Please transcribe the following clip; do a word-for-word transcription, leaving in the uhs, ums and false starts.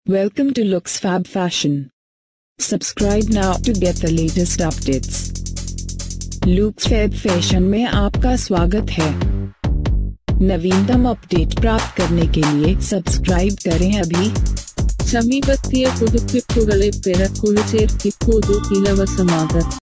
Welcome to Looks Fab Fashion. Subscribe now to get the latest updates. Looks Fab Fashion में आपका स्वागत है। नवीनतम अपडेट प्राप्त करने के लिए सब्सक्राइब करें अभी। சமீபத்திய புதுப்பிப்புகளை பெற குழு சேர்த்திப்போது இலவசமாக